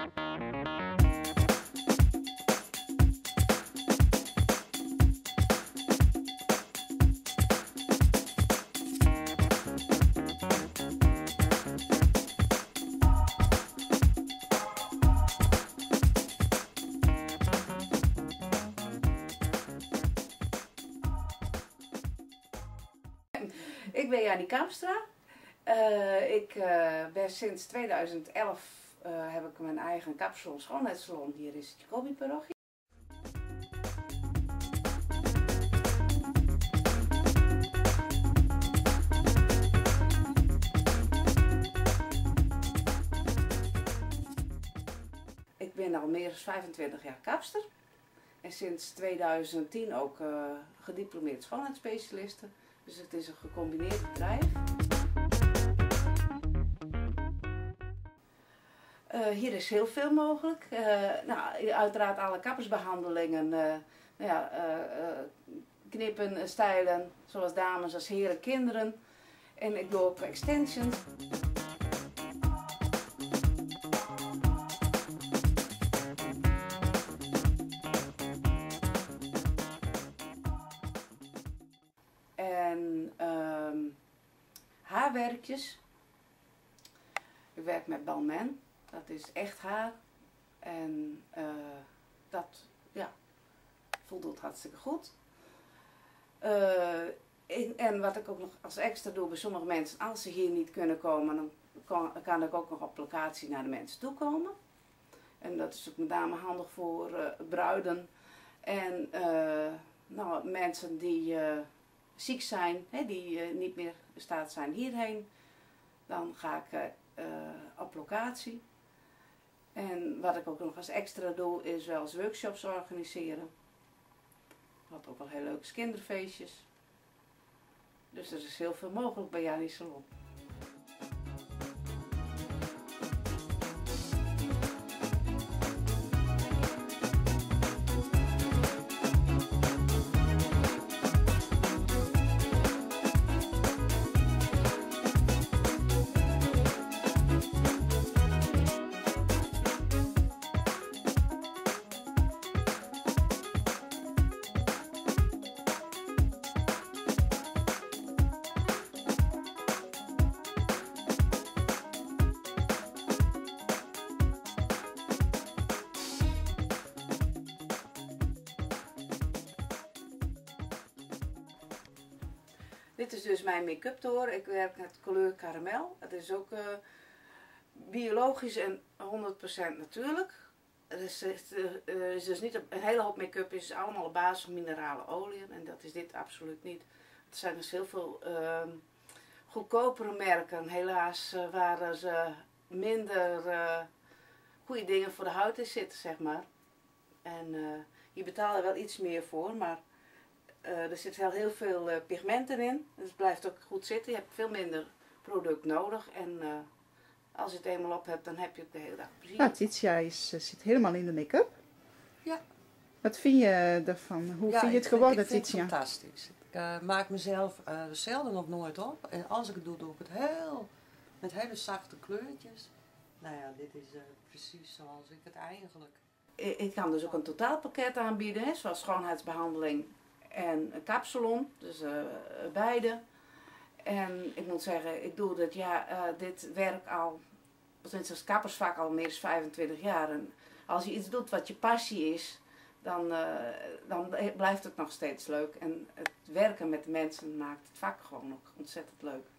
Ik ben Jannie Kamstra. Ik ben sinds 2011 heb ik mijn eigen kapsalon, schoonheidssalon hier in het Jacobi-parochie. Ik ben al meer dan 25 jaar kapster en sinds 2010 ook gediplomeerd schoonheidsspecialiste. Dus het is een gecombineerd bedrijf. Hier is heel veel mogelijk. Uiteraard alle kappersbehandelingen, knippen, stijlen, zoals dames als heren, kinderen. En ik doe ook extensions. En haarwerkjes. Ik werk met Balmain, dat is echt haar. En dat voldoet hartstikke goed. En wat ik ook nog als extra doe bij sommige mensen, als ze hier niet kunnen komen, dan kan ik ook nog op locatie naar de mensen toe komen. En dat is ook met name handig voor bruiden en mensen die ziek zijn, die niet meer in staat zijn hierheen. Dan ga ik op locatie. En wat ik ook nog als extra doe is wel eens workshops organiseren. Wat ook wel heel leuk is, kinderfeestjes. Dus er is heel veel mogelijk bij Jannie Salon. Dit is dus mijn make-up toren. Ik werk met kleur karamel. Het is ook biologisch en 100% natuurlijk. Het is dus niet een hele hoop make-up is allemaal op basis van minerale oliën en dat is dit absoluut niet. Er zijn dus heel veel goedkopere merken, helaas, waar ze minder goede dingen voor de huid in zitten, zeg maar. En je betaalt er wel iets meer voor, maar er zit heel veel pigmenten in. Dus het blijft ook goed zitten. Je hebt veel minder product nodig. En als je het eenmaal op hebt, dan heb je het de hele dag plezier. Nou, Titia zit helemaal in de make-up. Ja. Wat vind je ervan? Hoe vind je het geworden, ik vind Titia? het fantastisch. Ik maak mezelf zelden of nooit op. En als ik het doe, doe ik het met hele zachte kleurtjes. Nou ja, dit is precies zoals ik het eigenlijk... Ik kan dus ook een totaalpakket aanbieden, zoals schoonheidsbehandeling en een kapsalon, dus beide. En ik moet zeggen, ik doe dit werk al, sinds als kappersvak al meer dan 25 jaar. En als je iets doet wat je passie is, dan blijft het nog steeds leuk. En het werken met de mensen maakt het vak gewoon ook ontzettend leuk.